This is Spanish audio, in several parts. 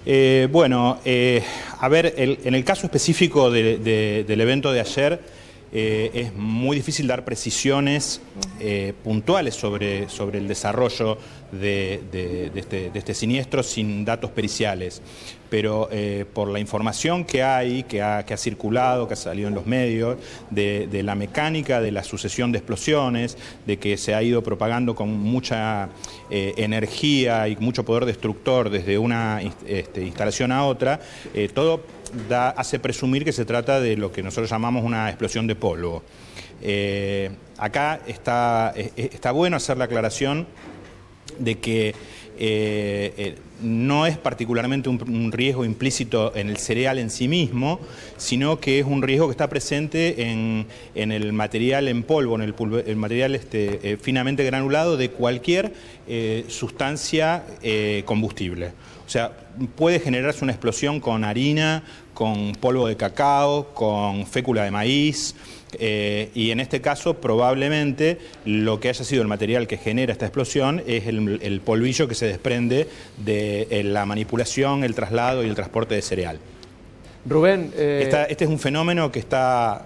A ver, en el caso específico del evento de ayer, es muy difícil dar precisiones puntuales sobre el desarrollo de este siniestro sin datos periciales. Pero por la información que hay, que ha circulado, que ha salido en los medios, de la mecánica de la sucesión de explosiones, de que se ha ido propagando con mucha energía y mucho poder destructor desde una instalación a otra, todo hace presumir que se trata de lo que nosotros llamamos una explosión de polvo. Acá está bueno hacer la aclaración de que no es particularmente un riesgo implícito en el cereal en sí mismo, sino que es un riesgo que está presente en el material en polvo, en el material finamente granulado de cualquier sustancia combustible. O sea, puede generarse una explosión con harina, con polvo de cacao, con fécula de maíz, y en este caso probablemente lo que haya sido el material que genera esta explosión es el polvillo que se desprende de la manipulación, el traslado y el transporte de cereal. Rubén... Este es un fenómeno que está...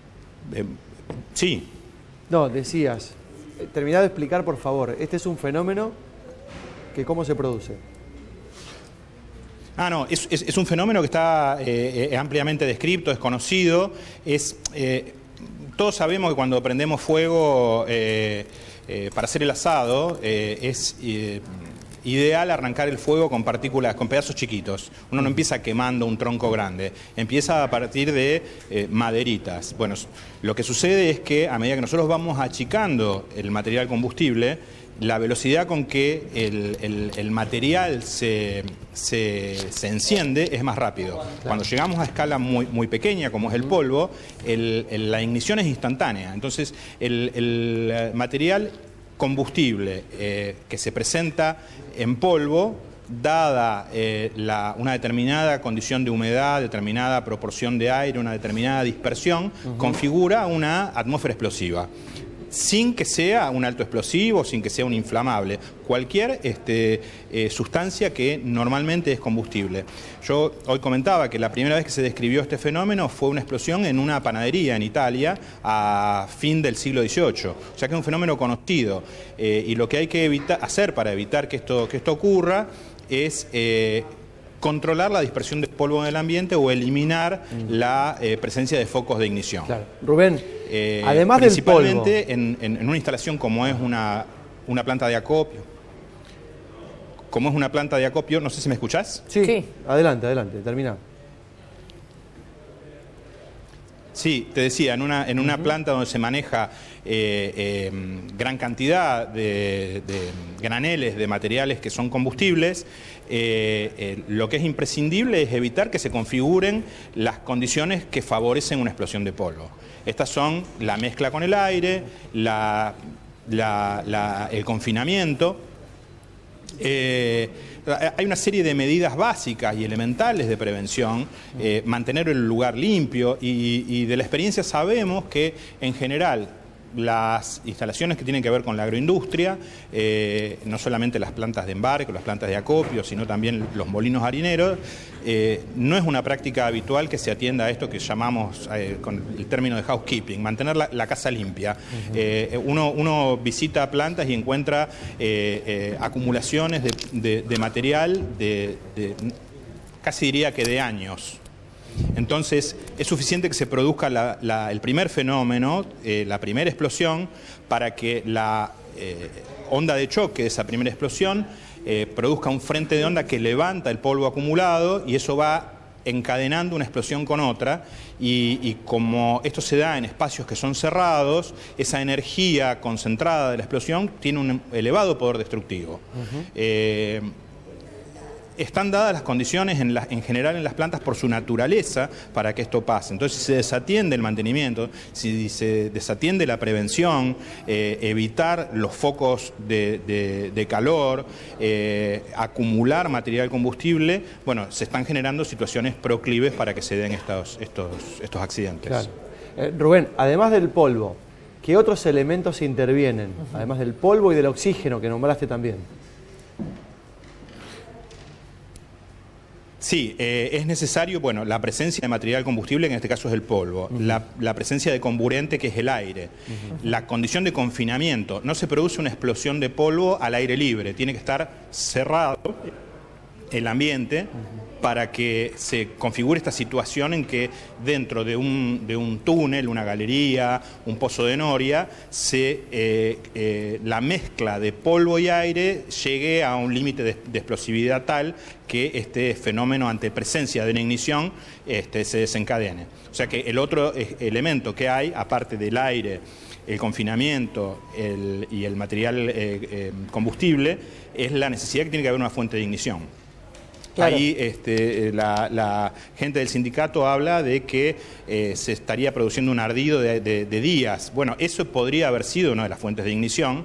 sí. No, decías, terminá de explicar por favor, este es un fenómeno que ¿cómo se produce? No, es un fenómeno que está ampliamente descrito, es conocido, todos sabemos que cuando prendemos fuego para hacer el asado es ideal arrancar el fuego con partículas, con pedazos chiquitos. Uno no empieza quemando un tronco grande, empieza a partir de maderitas. Bueno, lo que sucede es que a medida que nosotros vamos achicando el material combustible, la velocidad con que el material se enciende es más rápido. Claro. Cuando llegamos a escala muy pequeña, como es el polvo, la ignición es instantánea. Entonces, el material combustible que se presenta en polvo, dada una determinada condición de humedad, determinada proporción de aire, una determinada dispersión, configura una atmósfera explosiva. Sin que sea un alto explosivo, sin que sea un inflamable, cualquier sustancia que normalmente es combustible. Yo hoy comentaba que la primera vez que se describió este fenómeno fue una explosión en una panadería en Italia a fin del siglo XVIII, o sea que es un fenómeno conocido, y lo que hay que hacer para evitar que esto ocurra es controlar la dispersión de polvo en el ambiente o eliminar la presencia de focos de ignición. Claro. Rubén, además del polvo... Principalmente en una instalación como es una planta de acopio. Como es una planta de acopio, no sé si me escuchás. Sí. Adelante, termina. Sí, te decía, en una planta donde se maneja gran cantidad de graneles de materiales que son combustibles, lo que es imprescindible es evitar que se configuren las condiciones que favorecen una explosión de polvo. Estas son la mezcla con el aire, el confinamiento. Hay una serie de medidas básicas y elementales de prevención, mantener el lugar limpio y de la experiencia sabemos que en general las instalaciones que tienen que ver con la agroindustria, no solamente las plantas de embarque, las plantas de acopio, sino también los molinos harineros, no es una práctica habitual que se atienda a esto que llamamos con el término de housekeeping, mantener la casa limpia. Uno visita plantas y encuentra acumulaciones de material casi diría que de años. Entonces, es suficiente que se produzca el primer fenómeno, la primera explosión, para que la onda de choque de esa primera explosión produzca un frente de onda que levanta el polvo acumulado y eso va encadenando una explosión con otra y como esto se da en espacios que son cerrados, esa energía concentrada de la explosión tiene un elevado poder destructivo. Están dadas las condiciones en general en las plantas por su naturaleza para que esto pase. Entonces, si se desatiende el mantenimiento, si se desatiende la prevención, evitar los focos de calor, acumular material combustible, bueno, se están generando situaciones proclives para que se den estos accidentes. Claro. Rubén, además del polvo, ¿qué otros elementos intervienen? Además del polvo y del oxígeno que nombraste también. Sí, es necesario, bueno, la presencia de material combustible, que en este caso es el polvo, la presencia de comburente, que es el aire, la condición de confinamiento. No se produce una explosión de polvo al aire libre, tiene que estar cerrado el ambiente para que se configure esta situación en que dentro de un túnel, una galería, un pozo de noria, la mezcla de polvo y aire llegue a un límite de explosividad tal que este fenómeno, ante presencia de una ignición, se desencadene. O sea que el otro elemento que hay, aparte del aire, el confinamiento y el material combustible, es la necesidad que tiene que haber una fuente de ignición. Claro. Ahí la gente del sindicato habla de que se estaría produciendo un ardido de días. Bueno, eso podría haber sido una de las fuentes de ignición.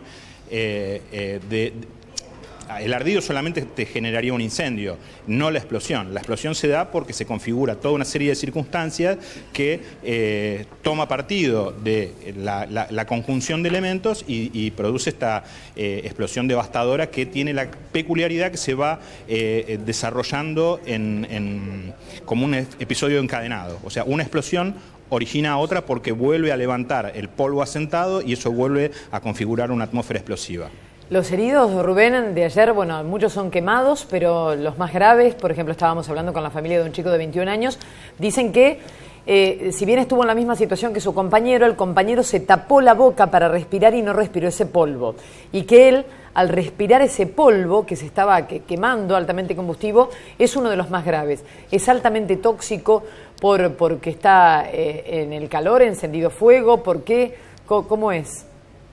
El ardido solamente te generaría un incendio, no la explosión. La explosión se da porque se configura toda una serie de circunstancias que toma partido de la conjunción de elementos y produce esta explosión devastadora, que tiene la peculiaridad que se va desarrollando como un episodio encadenado. O sea, una explosión origina otra porque vuelve a levantar el polvo asentado y eso vuelve a configurar una atmósfera explosiva. Los heridos, Rubén, de ayer, bueno, muchos son quemados, pero los más graves, por ejemplo, estábamos hablando con la familia de un chico de 21 años, dicen que si bien estuvo en la misma situación que su compañero, el compañero se tapó la boca para respirar y no respiró ese polvo. Y que él, al respirar ese polvo que se estaba quemando, altamente combustivo, es uno de los más graves. Es altamente tóxico porque está en el calor, encendido fuego. ¿Por qué? ¿Cómo es?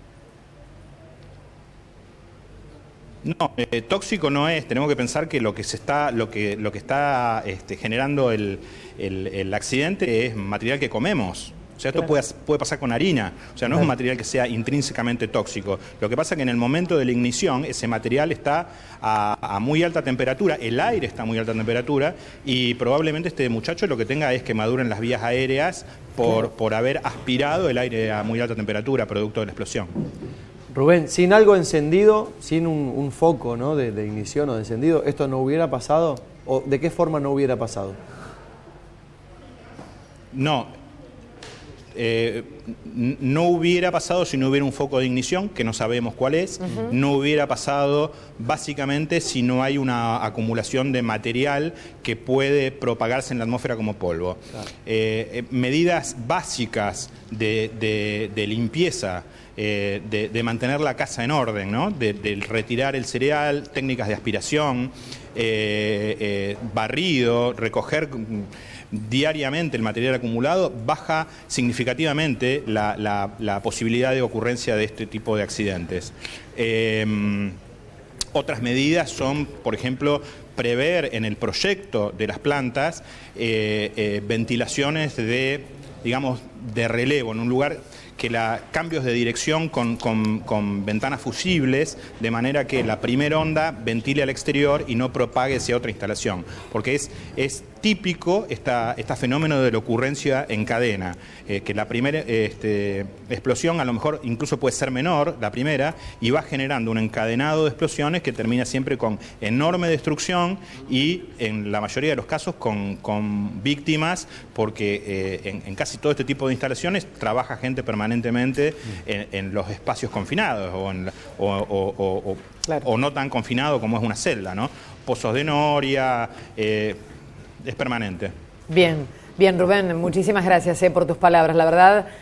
No, tóxico no es. Tenemos que pensar que lo que está generando el accidente es material que comemos. O sea, esto puede pasar con harina. O sea, no es un material que sea intrínsecamente tóxico. Lo que pasa es que en el momento de la ignición ese material está a muy alta temperatura, el aire está a muy alta temperatura, y probablemente este muchacho lo que tenga es quemadura en las vías aéreas por haber aspirado el aire a muy alta temperatura producto de la explosión. Rubén, sin algo encendido, sin un foco, ¿no?, de ignición o de encendido, ¿esto no hubiera pasado? ¿O de qué forma no hubiera pasado? No. No hubiera pasado si no hubiera un foco de ignición, que no sabemos cuál es. No hubiera pasado básicamente si no hay una acumulación de material que puede propagarse en la atmósfera como polvo. Claro. Medidas básicas de limpieza, de mantener la casa en orden, ¿no? De retirar el cereal, técnicas de aspiración, barrido, recoger diariamente el material acumulado, baja significativamente la posibilidad de ocurrencia de este tipo de accidentes. Otras medidas son, por ejemplo, prever en el proyecto de las plantas ventilaciones digamos, de relevo, en un lugar que cambios de dirección con ventanas fusibles, de manera que la primera onda ventile al exterior y no propague hacia otra instalación, porque es típico este fenómeno de la ocurrencia en cadena, que la primera explosión a lo mejor incluso puede ser menor, la primera, y va generando un encadenado de explosiones que termina siempre con enorme destrucción y en la mayoría de los casos con víctimas, porque en casi todo este tipo de instalaciones trabaja gente permanentemente en los espacios confinados o no tan confinado como es una celda, ¿no? Pozos de noria, es permanente. Bien, bien, Rubén, muchísimas gracias por tus palabras, la verdad.